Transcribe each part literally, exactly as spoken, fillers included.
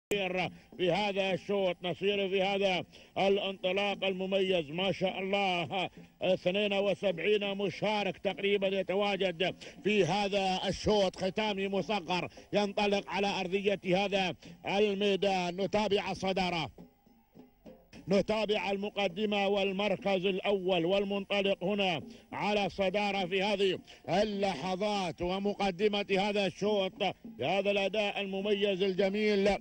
في هذا الشوط، نصير في هذا الانطلاق المميز ما شاء الله. اثنين وسبعين مشارك تقريبا يتواجد في هذا الشوط ختامي مصغر ينطلق على أرضية هذا الميدان. نتابع الصدارة، نتابع المقدمة والمركز الأول والمنطلق هنا على الصدارة في هذه اللحظات ومقدمة هذا الشوط بهذا الأداء المميز الجميل.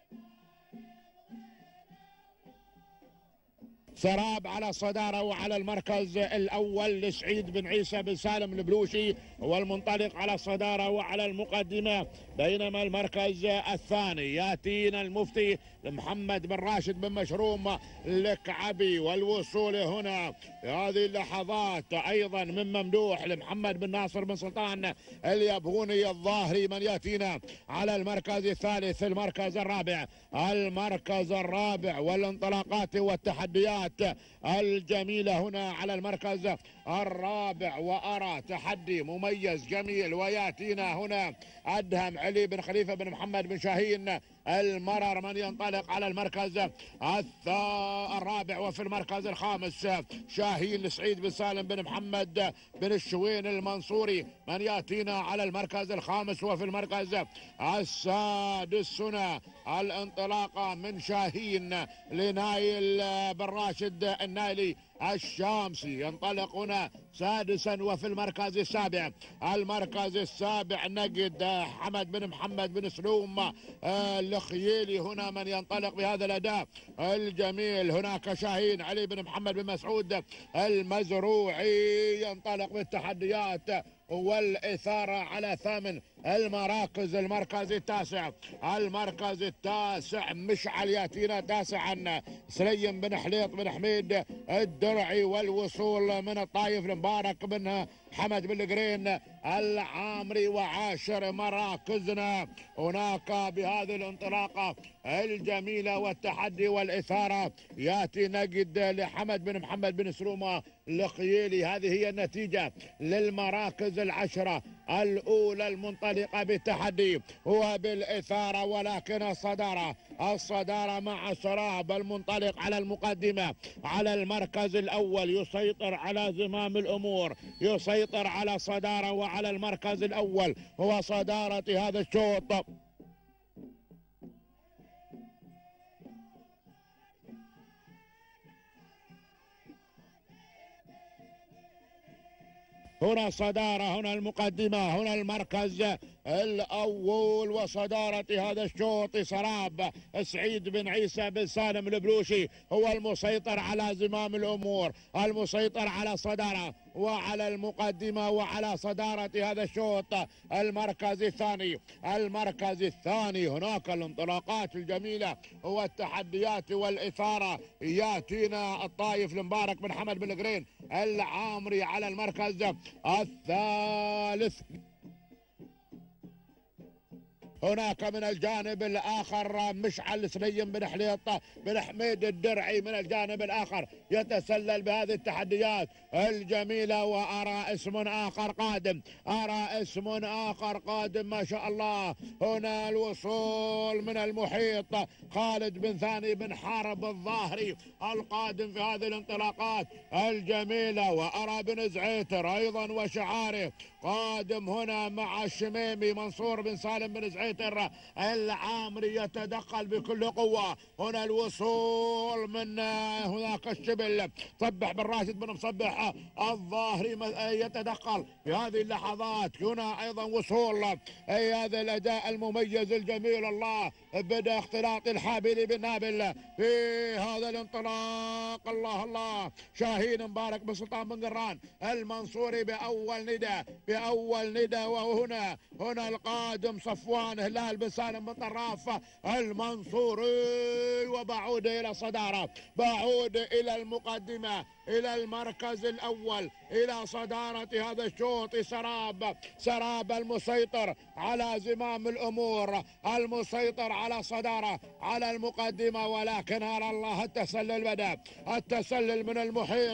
سراب على الصدارة وعلى المركز الأول لسعيد بن عيسى بن سالم البلوشي والمنطلق على الصدارة وعلى المقدمة، بينما المركز الثاني ياتينا المفتي محمد بن راشد بن مشروم الكعبي. والوصول هنا في هذه اللحظات أيضا من ممدوح لمحمد بن ناصر بن سلطان اليبغوني الظاهري من ياتينا على المركز الثالث. المركز الرابع، المركز الرابع والانطلاقات والتحديات الجميلة هنا على المركز الرابع، وأرى تحدي مميز جميل وياتينا هنا أدهم علي بن خليفة بن محمد بن شاهين المرر من ينطلق على المركز الرابع. وفي المركز الخامس شاهين سعيد بن سالم بن محمد بن الشوين المنصوري من ياتينا على المركز الخامس. وفي المركز السادس هنا الانطلاقة من شاهين لنايل بن راشد النايلي الشامسي ينطلق هنا سادسا. وفي المركز السابع، المركز السابع نجد حمد بن محمد بن سلوم الخييلي هنا من ينطلق بهذا الأداء الجميل. هناك شاهين علي بن محمد بن مسعود المزروعي ينطلق بالتحديات والإثارة على ثامن المراكز. المركز التاسع، المركز التاسع مشعل ياتينا تاسعا سليم بن حليط بن حميد الدرعي. والوصول من الطايف المبارك بن حمد بن القرين العامري. وعاشر مراكزنا هناك بهذه الانطلاقة الجميلة والتحدي والإثارة ياتي نجد لحمد بن محمد بن سلومة الخييلي. هذه هي النتيجة للمراكز العشرة الأولى المنطلقة بالتحدي وبالإثارة. ولكن الصدارة، الصدارة مع سراب المنطلق على المقدمة على المركز الأول يسيطر على زمام الأمور، يسيطر على الصدارة وعلى المركز الأول هو صدارة هذا الشوط. هنا صدارة، هنا المقدمة، هنا المركز الأول وصدارة هذا الشوط. سراب سعيد بن عيسى بن سالم البلوشي هو المسيطر على زمام الأمور، المسيطر على الصدارة وعلى المقدمة وعلى صدارة هذا الشوط. المركز الثاني، المركز الثاني هناك الانطلاقات الجميلة والتحديات والإثارة ياتينا الطايف المبارك بن حمد بن القرين العامري على المركز الثالث. هناك من الجانب الآخر مشعل سليم بن حليط بن حميد الدرعي من الجانب الآخر يتسلل بهذه التحديات الجميلة. وأرى اسم آخر قادم، أرى اسم آخر قادم ما شاء الله. هنا الوصول من المحيط خالد بن ثاني بن حارب الظاهري القادم في هذه الانطلاقات الجميلة. وأرى بن زعيتر أيضا وشعاره قادم هنا مع الشميمي منصور بن سالم بن زعيتر العامري يتدخل بكل قوة. هنا الوصول من هناك الشبل صبح بن راشد بن مصبح الظاهري يتدخل في هذه اللحظات. هنا أيضا وصول أي هذا الأداء المميز الجميل. الله بدأ اختلاط الحابل بالنابل في هذا الانطلاق. الله الله شاهين مبارك بن سلطان بن قران المنصوري بأول ندى، بأول ندى. وهنا هنا القادم صفوان هلال بن سالم بن طراف المنصوري. وبعود إلى الصدارة، بعود إلى المقدمة، إلى المركز الأول، إلى صدارة هذا الشوط. سراب، سراب المسيطر على زمام الأمور، المسيطر على الصدارة على المقدمة. ولكن أرى الله التسلل بدأ، التسلل من المحيط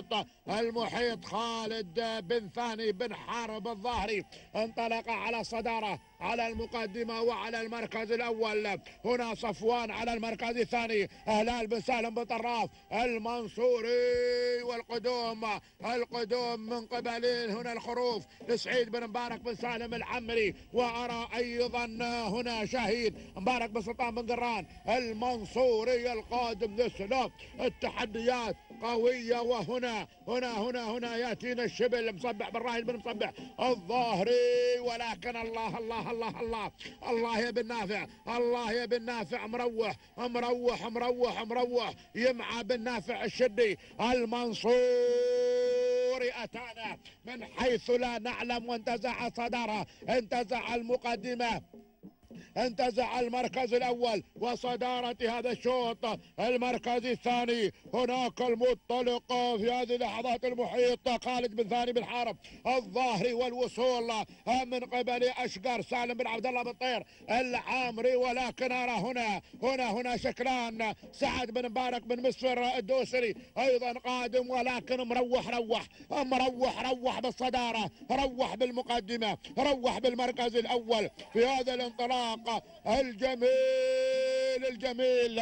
المحيط خالد بن ثاني بن حارب الظاهري انطلق على الصدارة على المقدمة وعلى المركز الأول. هنا صفوان على المركز الثاني، هلال بن سالم بن طراف المنصوري، والقدوم القدوم من قبلين هنا الخروف لسعيد بن مبارك بن سالم العمري، وأرى أيضا هنا شهيد مبارك بن سلطان بن قران المنصوري القادم للسلوك. التحديات قوية، وهنا هنا هنا هنا يأتينا الشبل مصبح بن راهد بن مصبح الظاهري، ولكن الله الله الله الله الله يا بن نافع، الله يا بن نافع مروح مروح مروح مروح يمعى بن نافع الشدي المنصوري أتانا من حيث لا نعلم، وانتزع الصدارة، انتزع المقدمة، انتزع المركز الأول وصدارة هذا الشوط. المركز الثاني هناك المنطلق في هذه اللحظات المحيط خالد بن ثاني بن حارب الظاهري، والوصول من قبل أشقر سالم بن عبد الله بن طير العامري، ولكن أرى هنا هنا هنا شكلان سعد بن مبارك بن مصفر الدوسري أيضا قادم، ولكن مروح روح مروح روح بالصدارة، روح بالمقدمة، روح بالمركز الأول في هذا الانطلاق الجميل الجميل.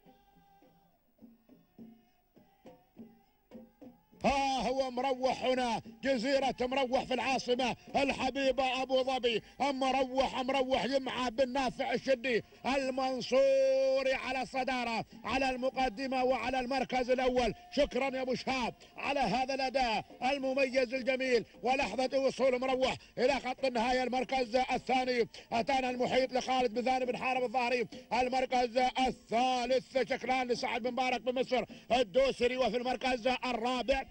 ها هو مروح هنا، جزيرة مروح في العاصمة الحبيبة أبو ظبي، مروح مروح يمعى بن نافع الشدي المنصوري على الصدارة على المقدمة وعلى المركز الأول. شكرا يا أبو شهاب على هذا الأداء المميز الجميل، ولحظة وصول مروح إلى خط النهاية. المركز الثاني أتانا المحيط لخالد بن ثاني بن حارب الظاهري، المركز الثالث شكلان لسعد بن مبارك بن مصر الدوسري، وفي المركز الرابع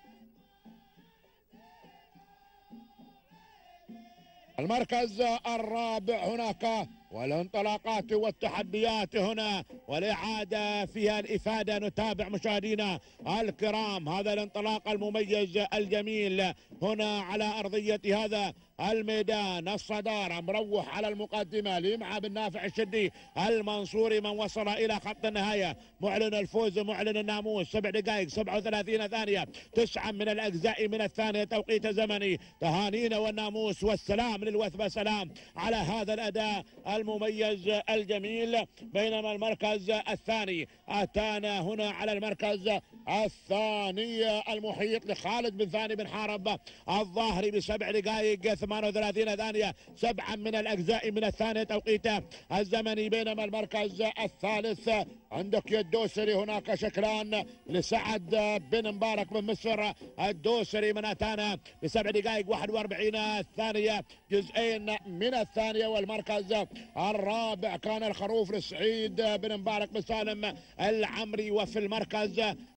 المركز الرابع هناك والانطلاقات والتحديات هنا والإعادة فيها الإفادة. نتابع مشاهدينا الكرام هذا الانطلاق المميز الجميل هنا على أرضية هذا الميدان. الصدارة مروح على المقدمة ليمعى بن نافع الشدي المنصوري، من وصل إلى خط النهاية معلن الفوز معلن الناموس. سبع دقائق سبعة وثلاثين ثانية، تسعة من الأجزاء من الثانية توقيت زمني. تهانينا والناموس والسلام للوثبة، سلام على هذا الأداء المميز الجميل. بينما المركز الثاني أتانا هنا على المركز الثاني المحيط لخالد بن ثاني بن حارب الظاهري بسبع دقائق ثمانية وثلاثين ثانية، سبعة من الأجزاء من الثانية توقيته الزمني. بينما المركز الثالث عندك الدوسري هناك شكلان لسعد بن مبارك بن مصر الدوسري، من أتانا بسبع دقائق واحد وأربعين ثانية، جزئين من الثانية. والمركز الرابع كان الخروف لسعيد بن مبارك بن سالم العمري، وفي المركز